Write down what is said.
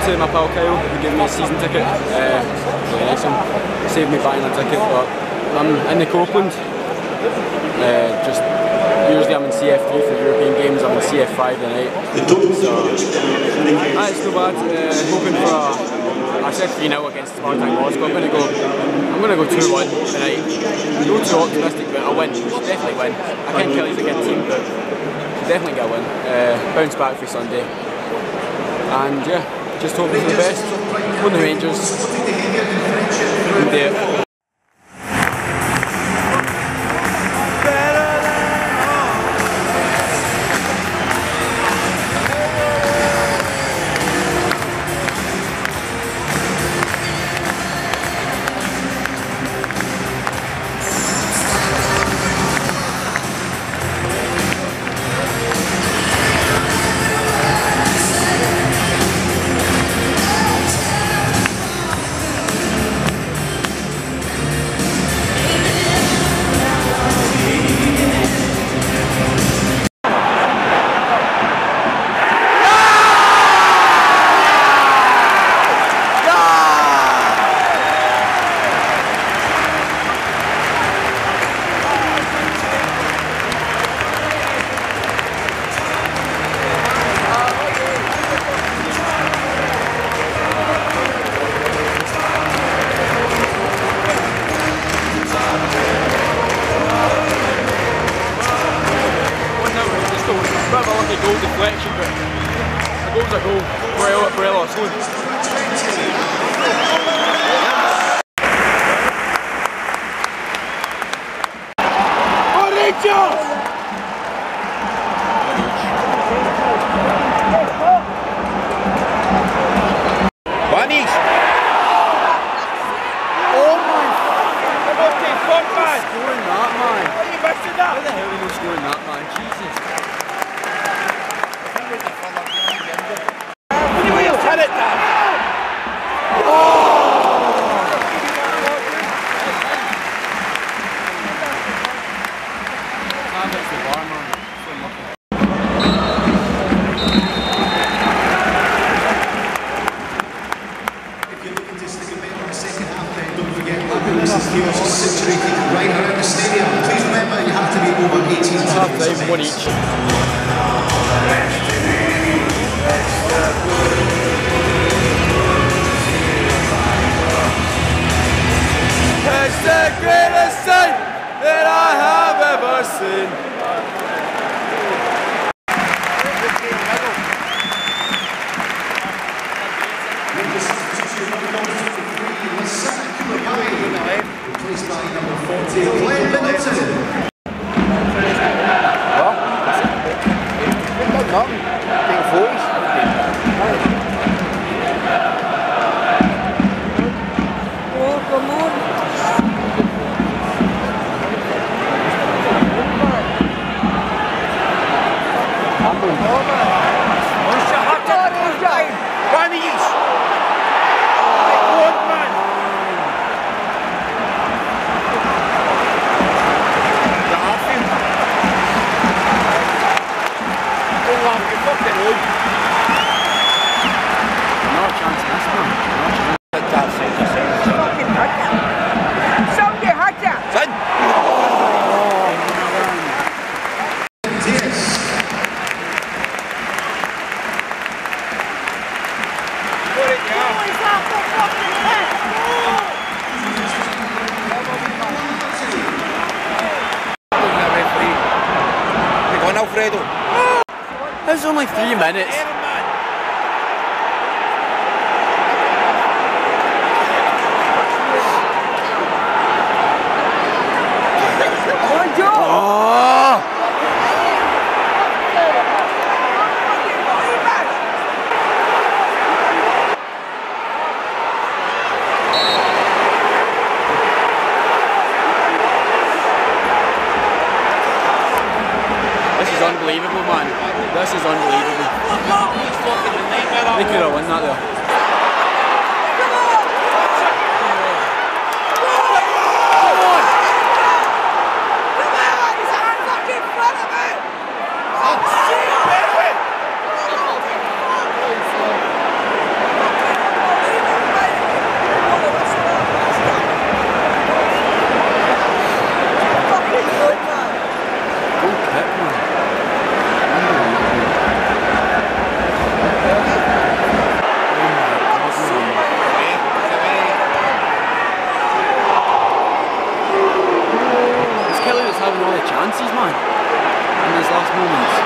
to my pal Kyle, who gave me a season ticket. Really nice of him, saved me buying a ticket, but I'm in the Copeland. Just usually I'm in CF3 for European games, I'm in CF5 tonight. So it's no bad. Hoping for I said 3-0 against Spartak Moscow. I'm gonna go 2-1 tonight. No too optimistic, but I'll win. We should definitely win. I can't kill he's a good team, but we'll definitely get a win. Bounce back for Sunday. And yeah, just hoping for the best. Win the Rangers. And do it. Goal deflection, but the goal's a goal. Borrello, it's going. Vanish! Oh my! Okay, fuck man! Scoring that, man. How are you missing that? How the hell are you not scoring that, man? Jesus. Turn it down! If you're looking to stick a bit on the second half, then don't forget ambulances kiosks situated right around the stadium. Please remember you have to be over 18 to Half-time, one each. It's the greatest sight that I have ever seen. Replaced by number 40, Glenn Middleton. Alfredo. It's only 3 minutes. Unbelievable, man. This is unbelievable. They could have won that though. fancies, man, in these last moments.